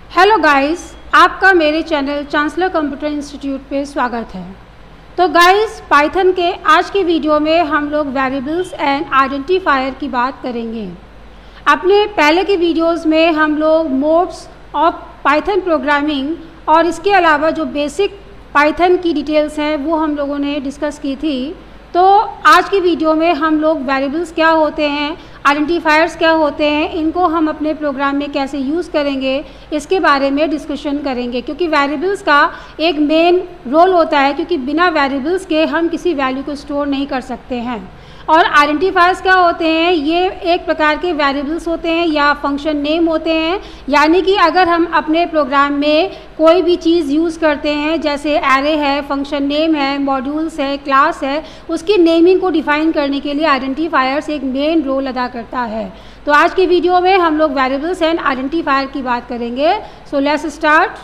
Hello guys, आपका मेरे channel chancellor computer institute पे स्वागत है। तो गाइस, पाइथन के आज की वीडियो में हम लोग वेरिएबल्स एंड आइडेंटिफायर की बात करेंगे। अपने पहले की वीडियोस में हम लोग मोड्स ऑफ पाइथन प्रोग्रामिंग और इसके अलावा जो बेसिक पाइथन की डिटेल्स हैं वो हम लोगों ने डिस्कस की थी। तो आज की वीडियो में हम लोग वेरिएबल्स क्या होते हैं, आइडेंटिफायर्स क्या होते हैं, इनको हम अपने प्रोग्राम में कैसे यूज़ करेंगे, इसके बारे में डिस्कशन करेंगे। क्योंकि वेरिएबल्स का एक मेन रोल होता है, क्योंकि बिना वेरिएबल्स के हम किसी वैल्यू को स्टोर नहीं कर सकते हैं। और आइडेंटिफायर्स क्या होते हैं, ये एक प्रकार के वेरिएबल्स होते हैं या फंक्शन नेम होते हैं। यानी कि अगर हम अपने प्रोग्राम में कोई भी चीज़ यूज़ करते हैं, जैसे एरे है, फंक्शन नेम है, मॉड्यूल्स है, क्लास है, उसकी नेमिंग को डिफ़ाइन करने के लिए आइडेंटिफायर्स एक मेन रोल अदा करता है। तो आज की वीडियो में हम लोग वेरिएबल्स एंड आइडेंटिफायर की बात करेंगे। So let's start.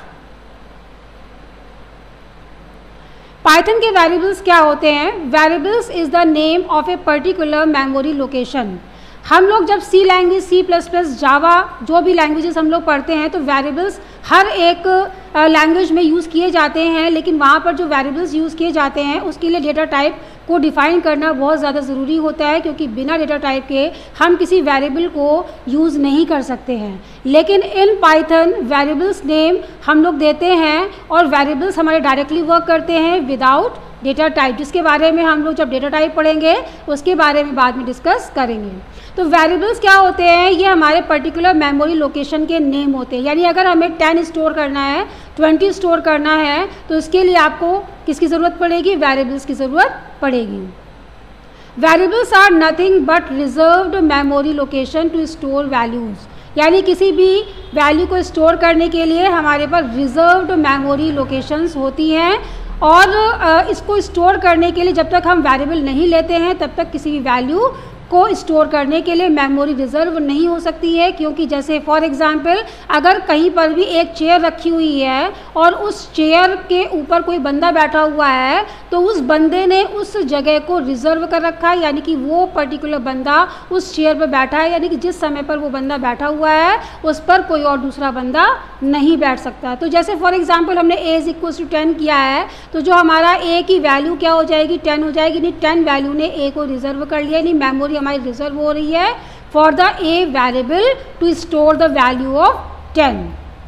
पाइथन के वेरिएबल्स क्या होते हैं? Variables is the name of a particular memory location. हम लोग जब सी लैंग्वेज, C++, जावा, जो भी लैंग्वेजेस हम लोग पढ़ते हैं, तो वेरिएबल्स हर एक लैंग्वेज में यूज़ किए जाते हैं। लेकिन वहाँ पर जो वेरिएबल्स यूज़ किए जाते हैं उसके लिए डेटा टाइप को डिफ़ाइन करना बहुत ज़्यादा ज़रूरी होता है, क्योंकि बिना डेटा टाइप के हम किसी वेरिएबल को यूज़ नहीं कर सकते हैं। लेकिन इन पाइथन वेरिएबल्स नेम हम लोग देते हैं और वेरिएबल्स हमारे डायरेक्टली वर्क करते हैं विदाउट डेटा टाइप, जिसके बारे में हम लोग जब डेटा टाइप पढ़ेंगे उसके बारे में बाद में डिस्कस करेंगे। तो वेरिएबल्स क्या होते हैं? ये हमारे पर्टिकुलर मेमोरी लोकेशन के नेम होते हैं। यानी अगर हमें 10 स्टोर करना है, 20 स्टोर करना है, तो इसके लिए आपको किसकी ज़रूरत पड़ेगी? वेरिएबल्स की ज़रूरत पड़ेगी। Variables are nothing but reserved memory location to store values. यानी किसी भी वैल्यू को स्टोर करने के लिए हमारे पास रिजर्व्ड मेमोरी लोकेशंस होती हैं। और इसको स्टोर करने के लिए जब तक हम वेरिएबल नहीं लेते हैं तब तक किसी भी वैल्यू को स्टोर करने के लिए मेमोरी रिजर्व नहीं हो सकती है। क्योंकि जैसे फॉर एग्जांपल अगर कहीं पर भी एक चेयर रखी हुई है और उस चेयर के ऊपर कोई बंदा बैठा हुआ है, तो उस बंदे ने उस जगह को रिजर्व कर रखा है। यानी कि वो पर्टिकुलर बंदा उस चेयर पर बैठा है, यानी कि जिस समय पर वो बंदा बैठा हुआ है उस पर कोई और दूसरा बंदा नहीं बैठ सकता। तो जैसे फॉर एग्जाम्पल हमने a = 10 किया है, तो जो हमारा a की वैल्यू क्या हो जाएगी? 10 हो जाएगी। नहीं, 10 वैल्यू ने a को रिजर्व कर लिया, नहीं मेमोरी हमारी रिजर्व हो रही है for the a variable to store the value of 10।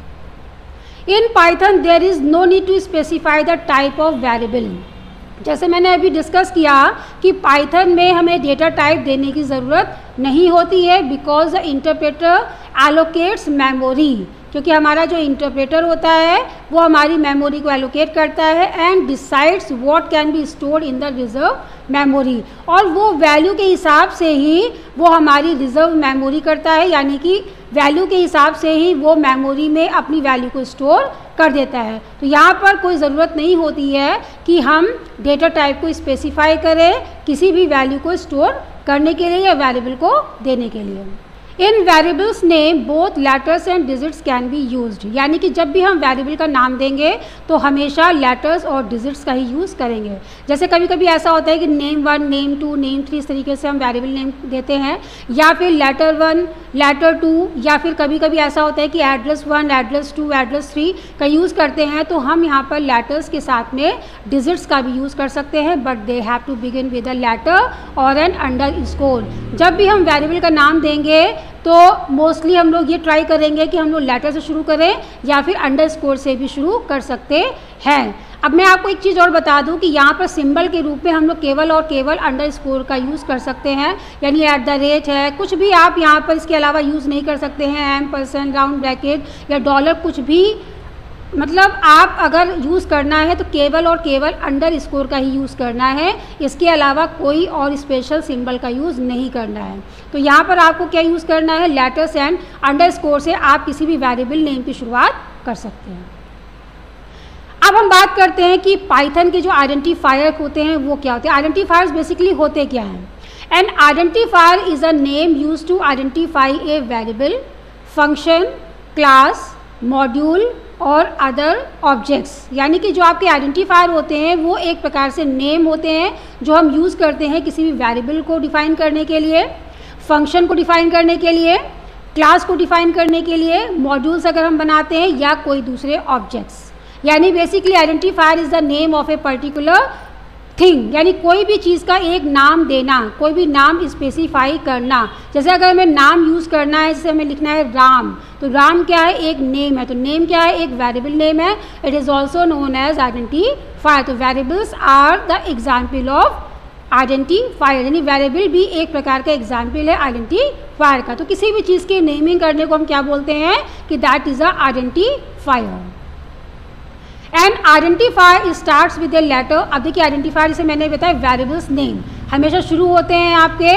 In Python there is no need to specify the type of variable. जैसे मैंने अभी डिस्कस किया कि पाइथन में हमें डेटा टाइप देने की ज़रूरत नहीं होती है, because the interpreter allocates memory. क्योंकि हमारा जो इंटरप्रेटर होता है वो हमारी मेमोरी को एलोकेट करता है and decides what can be stored in the reserve memory. और वो वैल्यू के हिसाब से ही वो हमारी रिजर्व मेमोरी करता है, यानी कि वैल्यू के हिसाब से ही वो मेमोरी में अपनी वैल्यू को स्टोर कर देता है। तो यहाँ पर कोई ज़रूरत नहीं होती है कि हम डेटा टाइप को स्पेसिफाई करें किसी भी वैल्यू को स्टोर करने के लिए या वेरिएबल को देने के लिए। In variables name both letters and digits can be used. यानी कि जब भी हम वेरिएबल का नाम देंगे तो हमेशा लेटर्स और डिजिट्स का ही यूज़ करेंगे। जैसे कभी कभी ऐसा होता है कि name 1, name 2, name 3 इस तरीके से हम वेरिएबल नेम देते हैं, या फिर लेटर 1, लेटर 2, या फिर कभी कभी ऐसा होता है कि एड्रेस 1, एड्रेस 2, एड्रेस 3 का यूज़ करते हैं। तो हम यहाँ पर लेटर्स के साथ में डिजिट्स का भी यूज़ कर सकते हैं, but they have to begin with a letter और एन अंडरस्कोर। जब भी हम वेरिएबल का नाम देंगे तो मोस्टली हम लोग ये ट्राई करेंगे कि हम लोग लेटर से शुरू करें या फिर अंडरस्कोर से भी शुरू कर सकते हैं। अब मैं आपको एक चीज़ और बता दूं कि यहाँ पर सिंबल के रूप में हम लोग केवल और केवल अंडरस्कोर का यूज़ कर सकते हैं। यानी @ है, कुछ भी आप यहाँ पर इसके अलावा यूज़ नहीं कर सकते हैं। %, राउंड ब्रैकेट या डॉलर, कुछ भी, मतलब आप अगर यूज़ करना है तो केवल और केवल अंडरस्कोर का ही यूज़ करना है। इसके अलावा कोई और स्पेशल सिंबल का यूज़ नहीं करना है। तो यहाँ पर आपको क्या यूज़ करना है? लेटर्स एंड अंडरस्कोर से आप किसी भी वेरिएबल नेम की शुरुआत कर सकते हैं। अब हम बात करते हैं कि पाइथन के जो आइडेंटिफायर होते हैं वो क्या होते हैं। आइडेंटिफायर्स बेसिकली होते क्या हैं? An identifier is a name use to identify a variable, function, class, module और अदर ऑब्जेक्ट्स। यानी कि जो आपके आइडेंटिफायर होते हैं वो एक प्रकार से नेम होते हैं जो हम यूज़ करते हैं किसी भी वेरिएबल को डिफ़ाइन करने के लिए, फंक्शन को डिफ़ाइन करने के लिए, क्लास को डिफाइन करने के लिए, मॉड्यूल्स अगर हम बनाते हैं, या कोई दूसरे ऑब्जेक्ट्स। यानी basically identifier is the name of a particular thing, यानी कोई भी चीज़ का एक नाम देना, कोई भी नाम स्पेसिफाई करना। जैसे अगर हमें नाम यूज़ करना है, जैसे हमें लिखना है राम, तो राम क्या है, एक नेम है, तो नेम क्या है, एक वेरिएबल नेम है। It is also known as identifier. तो variables are the example of identifier, यानी वेरिएबल भी एक प्रकार का एग्जाम्पल है आइडेंटिफायर का। तो किसी भी चीज़ की नेमिंग करने को हम क्या बोलते हैं कि that is a identifier. And identifier starts with a letter. अब देखिए आइडेंटिफायर जैसे मैंने बताया वेरिएबल्स नेम हमेशा शुरू होते हैं आपके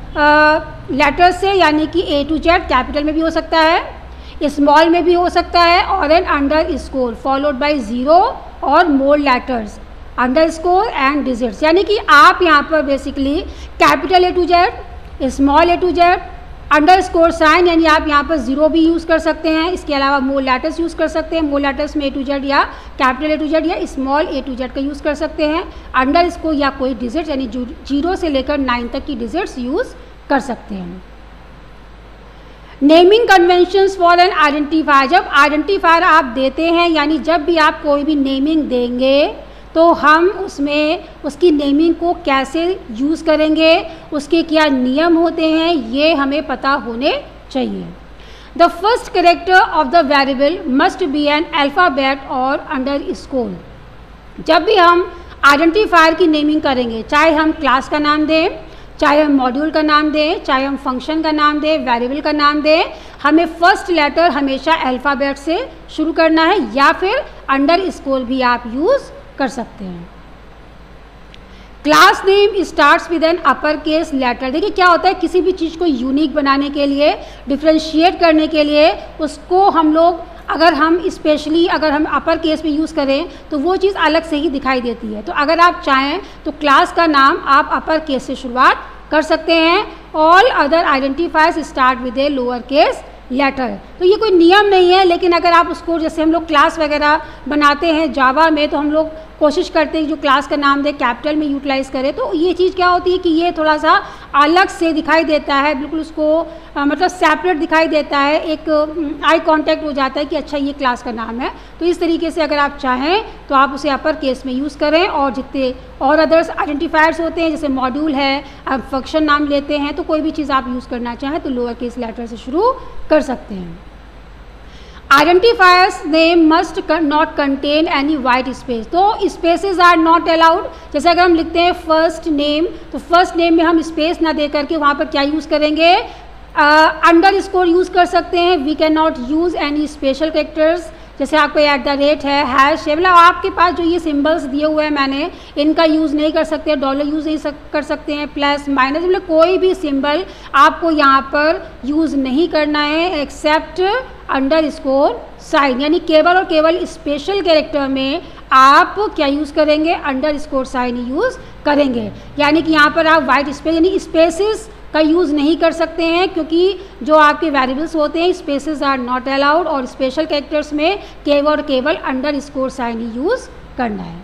लेटर से, यानी कि A to Z, कैपिटल में भी हो सकता है, स्मॉल में भी हो सकता है, और an underscore followed by 0 और more letters, underscore and digits. यानी कि आप यहाँ पर basically capital A to Z, small A to Z, underscore sign, यानी आप यहाँ पर 0 भी यूज़ कर सकते हैं। इसके अलावा मोर लेटर्स यूज़ कर सकते हैं, मोर लेटर्स में A to Z या कैपिटल A to Z या स्मॉल A to Z का यूज़ कर सकते हैं। अंडर स्कोर या कोई डिजिट, यानी 0 से लेकर 9 तक की डिजिट्स यूज़ कर सकते हैं। Naming conventions for an identifier. जब आइडेंटिफायर आप देते हैं, यानी जब भी आप कोई भी नेमिंग देंगे, तो हम उसमें उसकी नेमिंग को कैसे यूज़ करेंगे, उसके क्या नियम होते हैं, ये हमें पता होने चाहिए। The first character of the variable must be an alphabet और अंडर स्कोर। जब भी हम आइडेंटिफायर की नेमिंग करेंगे, चाहे हम क्लास का नाम दें, चाहे हम मॉड्यूल का नाम दें, चाहे हम फंक्शन का नाम दें, वेरिएबल का नाम दें, हमें फर्स्ट लेटर हमेशा अल्फ़ाबेट से शुरू करना है, या फिर अंडर स्कोर भी आप यूज़ कर सकते हैं। Class name starts with an upper case letter. देखिए क्या होता है, किसी भी चीज़ को यूनिक बनाने के लिए, डिफ्रेंशिएट करने के लिए, उसको हम लोग अगर हम स्पेशली अगर हम अपर केस में यूज़ करें तो वो चीज़ अलग से ही दिखाई देती है। तो अगर आप चाहें तो क्लास का नाम आप अपर केस से शुरुआत कर सकते हैं। All other identifiers start with a lower case letter. तो ये कोई नियम नहीं है, लेकिन अगर आप उसको, जैसे हम लोग क्लास वगैरह बनाते हैं जावा में, तो हम लोग कोशिश करते हैं जो क्लास का नाम दे कैपिटल में यूटिलाइज करें। तो ये चीज़ क्या होती है कि ये थोड़ा सा अलग से दिखाई देता है, बिल्कुल उसको मतलब सेपरेट दिखाई देता है, एक आई कांटेक्ट हो जाता है कि अच्छा ये क्लास का नाम है। तो इस तरीके से अगर आप चाहें तो आप उसे अपर केस में यूज़ करें, और जितने और अदर्स आइडेंटिफायर्स होते हैं, जैसे मॉड्यूल है, आप फंक्शन नाम लेते हैं, तो कोई भी चीज़ आप यूज़ करना चाहें तो लोअर केस लेटर से शुरू कर सकते हैं। Identifiers name must not contain any white space. तो स्पेसेस आर नॉट अलाउड। जैसे अगर हम लिखते हैं फर्स्ट नेम, तो फर्स्ट नेम में हम स्पेस ना दे करके वहाँ पर क्या यूज़ करेंगे, अंडर स्कोर यूज़ कर सकते हैं। We can not use any special characters, जैसे आपको @ है, हैश है, मतलब आपके पास जो ये सिंबल्स दिए हुए हैं मैंने, इनका यूज़ नहीं कर सकते, डॉलर यूज़ नहीं कर सकते हैं, प्लस माइनस, मतलब कोई भी सिंबल आपको यहाँ पर यूज़ नहीं करना है एक्सेप्ट अंडर स्कोर साइन। यानी केवल और केवल स्पेशल कैरेक्टर में आप क्या यूज़ करेंगे, अंडर स्कोर साइन यूज़ करेंगे। यानी कि यहाँ पर आप वाइट स्पेस यानी स्पेसिस का यूज़ नहीं कर सकते हैं, क्योंकि जो आपके वेरिएबल्स होते हैं स्पेसेस आर नॉट अलाउड, और स्पेशल कैरेक्टर्स में केवल और केवल अंडर स्कोर साइन ही यूज़ करना है।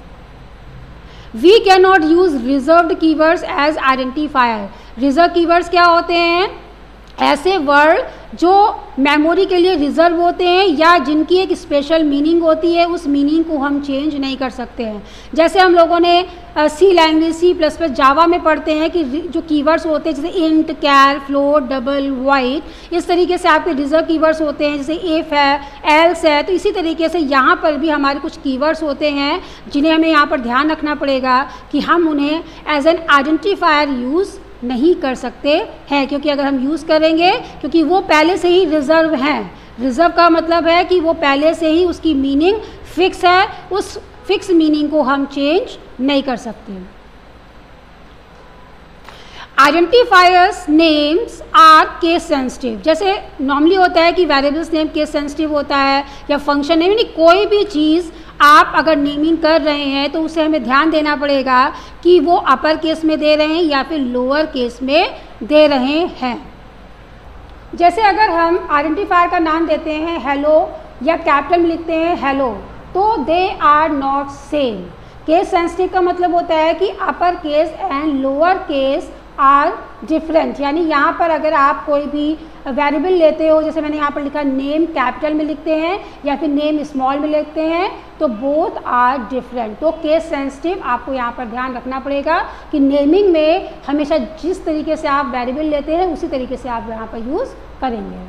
We can not use reserved keywords as identifier. Reserve keywords क्या होते हैं, ऐसे वर्ड जो मेमोरी के लिए रिजर्व होते हैं या जिनकी एक स्पेशल मीनिंग होती है, उस मीनिंग को हम चेंज नहीं कर सकते हैं। जैसे हम लोगों ने सी लैंग्वेज, C++, जावा में पढ़ते हैं कि जो कीवर्ड्स होते हैं जैसे int, char, float, double, while, इस तरीके से आपके रिजर्व कीवर्ड्स होते हैं, जैसे इफ़ है, एल्स है। तो इसी तरीके से यहाँ पर भी हमारे कुछ कीवर्ड्स होते हैं जिन्हें हमें यहाँ पर ध्यान रखना पड़ेगा कि हम उन्हें एज एन आइडेंटिफायर यूज़ नहीं कर सकते हैं, क्योंकि अगर हम यूज़ करेंगे, क्योंकि वो पहले से ही रिजर्व हैं। रिजर्व का मतलब है कि वो पहले से ही उसकी मीनिंग फिक्स है, उस फिक्स मीनिंग को हम चेंज नहीं कर सकते। Identifiers names are case sensitive. जैसे नॉर्मली होता है कि वेरिएबल्स नेम केस सेंसिटिव होता है, या फंक्शन नेम, यानी कोई भी चीज़ आप अगर नेमिंग कर रहे हैं तो उसे हमें ध्यान देना पड़ेगा कि वो अपर केस में दे रहे हैं या फिर लोअर केस में दे रहे हैं। जैसे अगर हम आइडेंटिफायर का नाम देते हैं हेलो, या कैपिटल में लिखते हैं हेलो, तो they are not same. Case sensitive का मतलब होता है कि upper case and lower case are different, यानी यहाँ पर अगर आप कोई भी वेरिएबल लेते हो, जैसे मैंने यहाँ पर लिखा नेम कैपिटल में लिखते हैं या फिर नेम स्मॉल में लिखते हैं, तो बोथ आर डिफरेंट। तो केस सेंसिटिव आपको यहाँ पर ध्यान रखना पड़ेगा कि नेमिंग में हमेशा जिस तरीके से आप वेरिएबल लेते हैं उसी तरीके से आप यहाँ पर यूज़ करेंगे।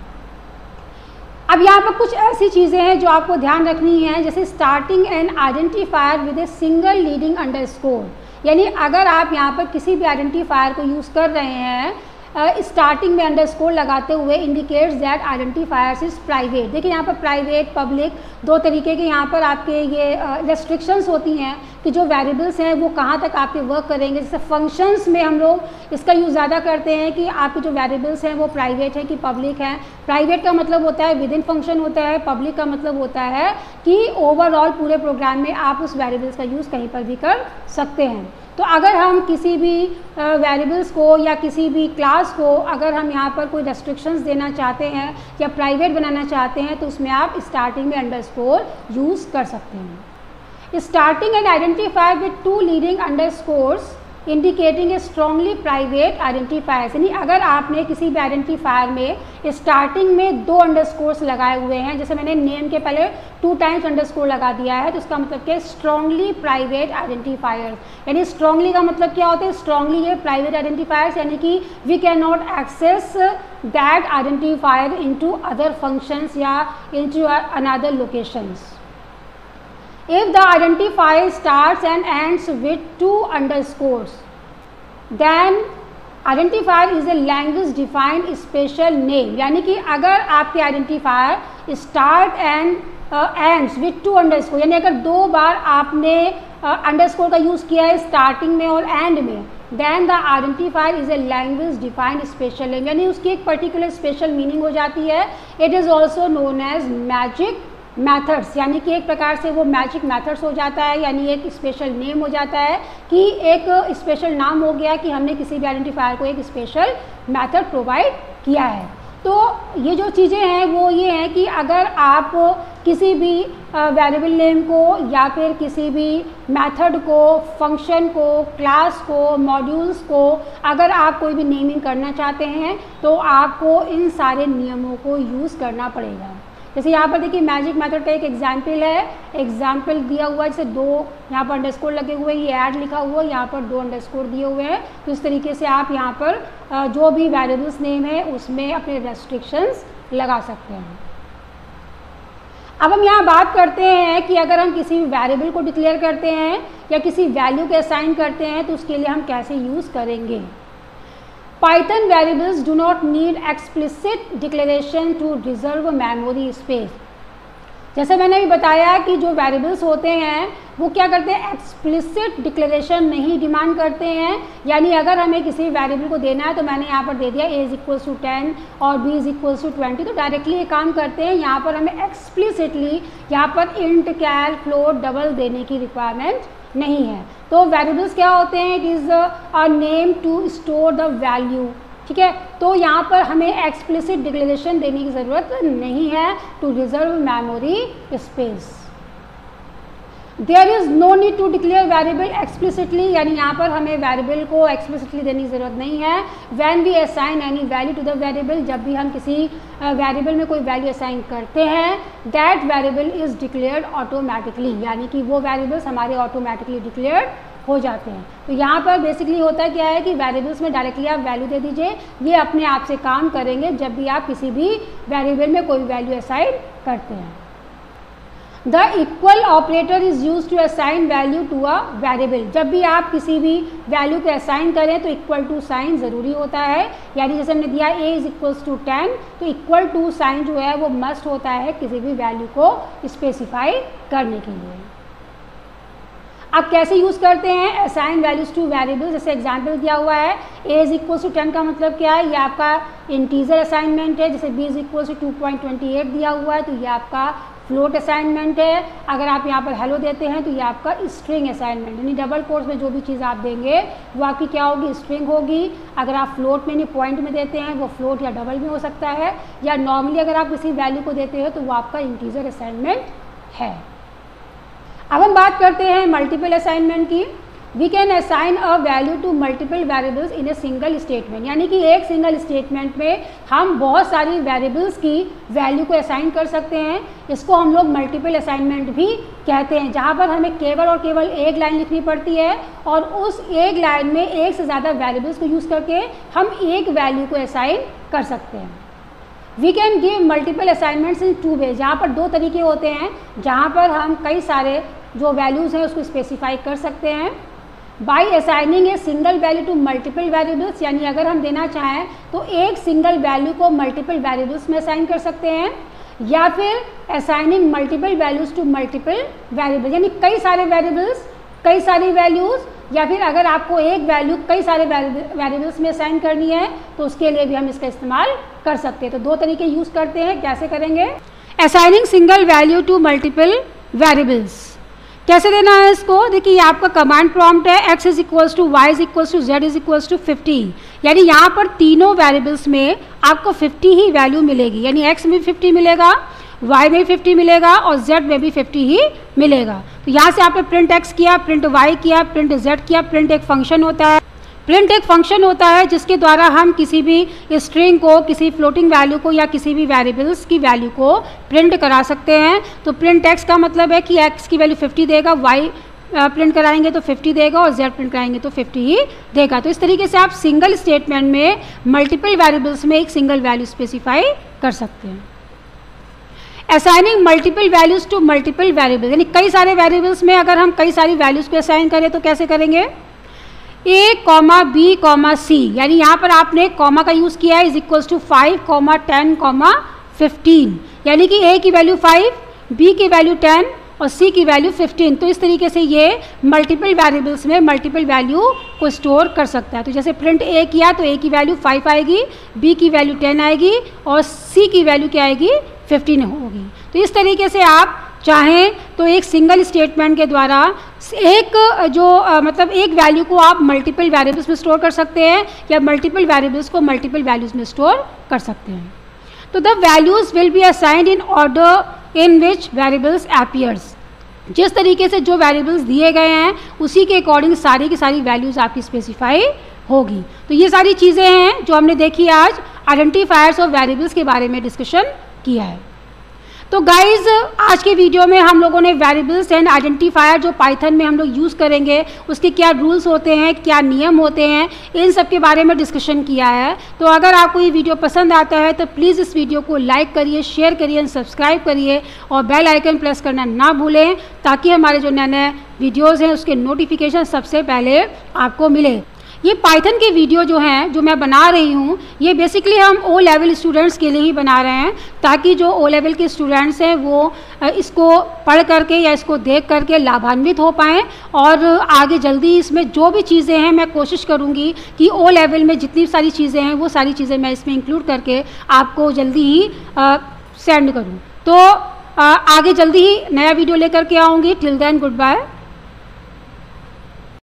अब यहाँ पर कुछ ऐसी चीज़ें हैं जो आपको ध्यान रखनी है, जैसे starting an identifier with a single leading underscore, यानी अगर आप यहाँ पर किसी भी आइडेंटिफायर को यूज़ कर रहे हैं स्टार्टिंग में अंडरस्कोर लगाते हुए indicates that identifiers is private. देखिए यहाँ पर प्राइवेट पब्लिक दो तरीके के यहाँ पर आपके ये रेस्ट्रिक्शंस होती हैं कि जो वेरिएबल्स हैं वो कहाँ तक आपके वर्क करेंगे। जैसे फंक्शंस में हम लोग इसका यूज़ ज़्यादा करते हैं कि आपके जो वेरिएबल्स हैं वो प्राइवेट है कि पब्लिक हैं। प्राइवेट का मतलब होता है विद इन फंक्शन होता है, पब्लिक का मतलब होता है कि ओवरऑल पूरे प्रोग्राम में आप उस वेरिएबल्स का यूज़ कहीं पर भी कर सकते हैं। तो अगर हम किसी भी वेरिएबल्स को या किसी भी क्लास को अगर हम यहाँ पर कोई रेस्ट्रिक्शंस देना चाहते हैं या प्राइवेट बनाना चाहते हैं तो उसमें आप स्टार्टिंग में अंडरस्कोर यूज़ कर सकते हैं। Starting and identifier with two leading underscores indicating a strongly private identifiers, यानी अगर आपने किसी भी आइडेंटिफायर में स्टार्टिंग में दो अंडरस्कोर्स लगाए हुए हैं, जैसे मैंने नेम के पहले 2 टाइम्स अंडरस्कोर लगा दिया है, तो उसका मतलब क्या है स्ट्रॉन्गली प्राइवेट आइडेंटिफायर्स। यानी स्ट्रॉन्गली का मतलब क्या होता है, स्ट्रॉन्गली ये प्राइवेट आइडेंटिफायर्स, यानी कि we can not access that identifier into other functions या into another locations. If the identifier starts and ends with 2 underscores, then identifier is a language defined special name, यानी कि अगर आपके identifier start and ends with 2 underscore, यानी अगर 2 बार आपने underscore का use किया है स्टार्टिंग में और एंड में, then the identifier is a language defined special name, यानी उसकी एक पर्टिकुलर स्पेशल मीनिंग हो जाती है। It is also known as magic methods, यानी कि एक प्रकार से वो मैजिक मैथड्स हो जाता है, यानी एक स्पेशल नेम हो जाता है कि एक स्पेशल नाम हो गया कि हमने किसी भी आइडेंटिफायर को एक स्पेशल मैथड प्रोवाइड किया है। तो ये जो चीज़ें हैं वो ये हैं कि अगर आप किसी भी वेरिएबल नेम को या फिर किसी भी मेथड को, फंक्शन को, क्लास को, मॉड्यूल्स को अगर आप कोई भी नेमिंग करना चाहते हैं तो आपको इन सारे नियमों को यूज़ करना पड़ेगा। जैसे यहाँ पर देखिए मैजिक मेथड का एक एग्जाम्पल है, एग्जाम्पल दिया हुआ है, जैसे 2 यहाँ पर अंडरस्कोर लगे हुए हैं, ये ऐड लिखा हुआ है, यहाँ पर 2 अंडरस्कोर दिए हुए हैं। तो इस तरीके से आप यहाँ पर जो भी वेरिएबल्स नेम है उसमें अपने रेस्ट्रिक्शंस लगा सकते हैं। अब हम यहाँ बात करते हैं कि अगर हम किसी भी वेरिएबल को डिक्लेयर करते हैं या किसी वैल्यू को असाइन करते हैं तो उसके लिए हम कैसे यूज़ करेंगे। Python variables do not need explicit declaration to reserve memory space। जैसे मैंने अभी बताया कि जो वेरिएबल्स होते हैं वो क्या करते हैं, एक्सप्लिसिट डिक्लेरेशन नहीं डिमांड करते हैं। यानी अगर हमें किसी वेरिएबल को देना है तो मैंने यहाँ पर दे दिया a = 10 और b = 20, तो डायरेक्टली ये काम करते हैं। यहाँ पर हमें एक्सप्लिसिटली यहाँ पर इंट, कैर, फ्लोट, डबल देने की रिक्वायरमेंट नहीं है। तो वेरिएबल्स क्या होते हैं, it is a name to store the value, ठीक है। तो यहाँ पर हमें एक्सप्लिसिट डिक्लेरेशन देने की ज़रूरत नहीं है to reserve memory space. There is no need to declare variable explicitly, यानी यहाँ पर हमें वेरिएबल को एक्सप्लिसिटली देने की ज़रूरत नहीं है। When we assign any value to the variable, जब भी हम किसी वेरिएबल में कोई वैल्यू असाइन करते हैं, that variable is declared automatically, यानी कि वो वेरिएबल्स हमारे ऑटोमेटिकली डिक्लेयर्ड हो जाते हैं। तो यहाँ पर बेसिकली होता क्या है कि वेरिएबल्स में डायरेक्टली आप वैल्यू दे दीजिए, ये अपने आप से काम करेंगे जब भी आप किसी भी वेरिएबल में कोई वैल्यू असाइन करते हैं। The equal operator is use to assign value to a variable, जब भी आप किसी भी वैल्यू को असाइन करें तो इक्वल टू साइन ज़रूरी होता है। यानी जैसे हमने दिया a = 10, तो इक्वल टू साइन जो है वो मस्ट होता है किसी भी वैल्यू को स्पेसिफाई करने के लिए। अब कैसे यूज़ करते हैं असाइन वैल्यूज़ टू वेरिएबल, जैसे एग्जांपल दिया हुआ है a = 10 का मतलब क्या है, ये आपका इंटीजर असाइनमेंट है। जैसे b = 2.28 दिया हुआ है तो ये आपका फ्लोट असाइनमेंट है। अगर आप यहाँ पर हेलो देते हैं तो ये आपका स्ट्रिंग असाइनमेंट, यानी डबल कोट्स में जो भी चीज़ आप देंगे वो आपकी क्या होगी, स्ट्रिंग होगी। अगर आप फ्लोट में नहीं पॉइंट में देते हैं वो फ्लोट या डबल में हो सकता है, या नॉर्मली अगर आप किसी वैल्यू को देते हैं तो वो आपका इंटीजर असाइनमेंट है। अब हम बात करते हैं मल्टीपल असाइनमेंट की। We can assign a value to multiple variables in a single statement, यानी कि एक सिंगल स्टेटमेंट में हम बहुत सारी वेरिएबल्स की वैल्यू को असाइन कर सकते हैं। इसको हम लोग मल्टीपल असाइनमेंट भी कहते हैं, जहाँ पर हमें केवल और केवल एक लाइन लिखनी पड़ती है और उस एक लाइन में एक से ज़्यादा वेरिएबल्स को यूज़ करके हम एक वैल्यू को असाइन कर सकते हैं। We can give multiple assignments in 2 way, जहाँ पर 2 तरीके होते हैं जहाँ पर हम कई सारे जो वैल्यूज़ हैं उसको स्पेसिफाई कर सकते हैं। By assigning a single value to multiple variables, यानी अगर हम देना चाहें तो एक सिंगल वैल्यू को मल्टीपल वेरिएबल्स में असाइन कर सकते हैं, या फिर assigning multiple values to multiple variable, यानी कई सारे वेरिएबल्स कई सारी वैल्यूज़, या फिर अगर आपको एक वैल्यू कई सारे वेरिएबल्स में असाइन करनी है तो उसके लिए भी हम इसका इस्तेमाल कर सकते हैं। तो 2 तरीके यूज़ करते हैं, कैसे करेंगे? Assigning single value to multiple variables कैसे देना है इसको? देखिए ये आपका कमांड प्रॉम्प्ट है, x is equals to y is equals to z is equals to 50, यानी यहाँ पर तीनों वेरिएबल्स में आपको 50 ही वैल्यू मिलेगी, यानी x में 50 मिलेगा, y में 50 मिलेगा और z में भी 50 ही मिलेगा। तो यहाँ से आपने प्रिंट x किया, प्रिंट y किया, प्रिंट z किया। प्रिंट एक फंक्शन होता है, प्रिंट एक फंक्शन होता है जिसके द्वारा हम किसी भी स्ट्रिंग को, किसी फ्लोटिंग वैल्यू को या किसी भी वेरिएबल्स की वैल्यू को प्रिंट करा सकते हैं। तो प्रिंट x का मतलब है कि x की वैल्यू 50 देगा, y प्रिंट कराएंगे तो 50 देगा और z प्रिंट कराएंगे तो 50 ही देगा। तो इस तरीके से आप सिंगल स्टेटमेंट में मल्टीपल वेरिएबल्स में एक सिंगल वैल्यू स्पेसिफाई कर सकते हैं। Assigning multiple values to multiple variables, यानी कई सारे वेरिएबल्स में अगर हम कई सारी वैल्यूज़ को असाइन करें तो कैसे करेंगे? a, b, c, यानी यहाँ पर आपने कॉमा का यूज़ किया है, इज इक्वल्स टू 5, 10, 15, यानी कि a की वैल्यू 5, b की वैल्यू 10 और c की वैल्यू 15। तो इस तरीके से ये मल्टीपल वेरिएबल्स में मल्टीपल वैल्यू को स्टोर कर सकता है। तो जैसे प्रिंट a किया तो a की वैल्यू 5 आएगी, b की वैल्यू 10 आएगी और c की वैल्यू क्या आएगी? 15 होगी। तो इस तरीके से आप चाहें तो एक सिंगल स्टेटमेंट के द्वारा एक मतलब एक वैल्यू को आप मल्टीपल वेरिएबल्स में स्टोर कर सकते हैं या मल्टीपल वेरिएबल्स को मल्टीपल वैल्यूज़ में स्टोर कर सकते हैं। तो the values will be assigned in order in which variables appears, जिस तरीके से जो वेरिएबल्स दिए गए हैं उसी के अकॉर्डिंग सारी की सारी वैल्यूज़ आपकी स्पेसिफाई होगी। तो ये सारी चीज़ें हैं जो हमने देखी आज आइडेंटिफायर्स ऑफ वेरिएबल्स के बारे में डिस्कशन किया है। तो गाइज आज के वीडियो में हम लोगों ने वेरिएबल्स एंड आइडेंटिफायर जो पाइथन में हम लोग यूज़ करेंगे उसके क्या रूल्स होते हैं, क्या नियम होते हैं, इन सब के बारे में डिस्कशन किया है। तो अगर आपको ये वीडियो पसंद आता है तो प्लीज़ इस वीडियो को लाइक करिए, शेयर करिए, सब्सक्राइब करिए और बेल आइकन प्रेस करना ना भूलें ताकि हमारे जो नए नए वीडियोज़ हैं उसके नोटिफिकेशन सबसे पहले आपको मिले। ये पाइथन के वीडियो जो हैं जो मैं बना रही हूँ ये बेसिकली हम ओ लेवल स्टूडेंट्स के लिए ही बना रहे हैं ताकि जो ओ लेवल के स्टूडेंट्स हैं वो इसको पढ़ करके या इसको देख करके लाभान्वित हो पाएँ और आगे जल्दी इसमें जो भी चीज़ें हैं मैं कोशिश करूँगी कि ओ लेवल में जितनी सारी चीज़ें हैं वो सारी चीज़ें मैं इसमें इंक्लूड करके आपको जल्दी ही सेंड करूँ। तो आगे जल्दी ही नया वीडियो लेकर के आऊँगी। Till then good bye.